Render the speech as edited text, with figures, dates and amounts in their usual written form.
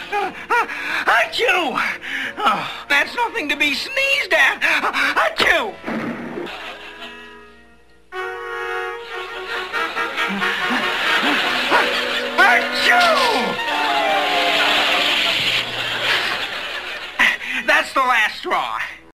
Achoo! Oh, that's nothing to be sneezed at. Achoo! Achoo! That's the last straw.